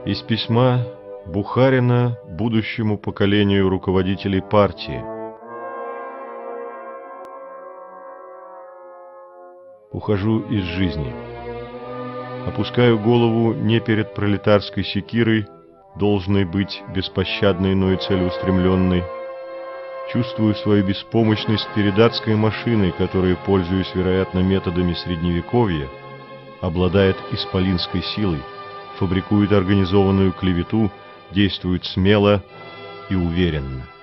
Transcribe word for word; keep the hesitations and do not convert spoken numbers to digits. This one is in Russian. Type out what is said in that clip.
Из письма Бухарина будущему поколению руководителей партии. Ухожу из жизни. Опускаю голову не перед пролетарской секирой, должной быть беспощадной, но и целеустремленной. Чувствую свою беспомощность перед адской машиной, которая, пользуясь, вероятно, методами Средневековья, обладает исполинской силой, фабрикует организованную клевету, действует смело и уверенно.